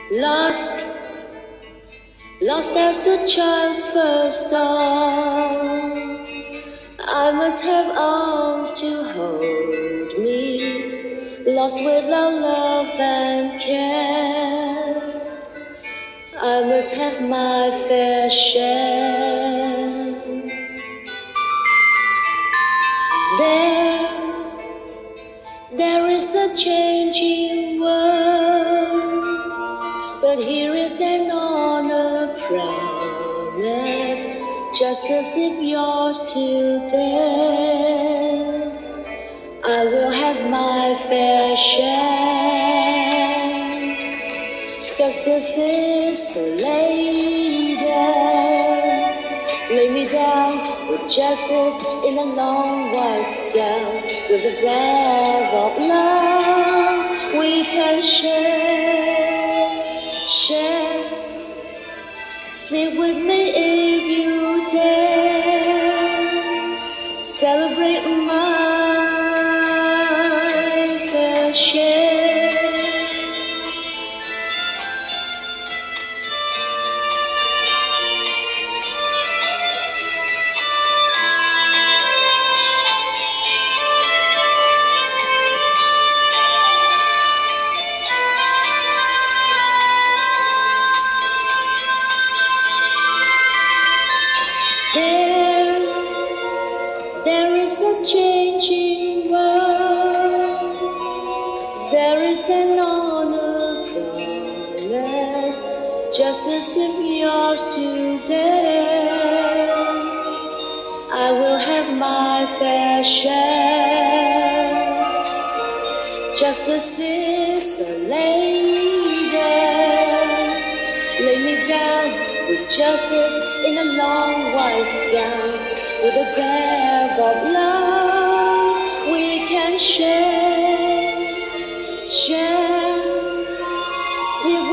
Lost, lost as the child's first dawn. I must have arms to hold me. Lost without love and care. I must have my fair share. There is a changing world, but here is an honor promise, just as if yours today. I will have my fair share. Justice is a lady. Lay me down with justice in a long white scout, with a breath of love we can share. Sleep with me if you dare. Celebrate my fair share. There is a changing world. There is an honor promise, just as if yours today. I will have my fair share. Justice is a lady. Lay me down with justice in a long white scout, with a grab of love we can share. Sleep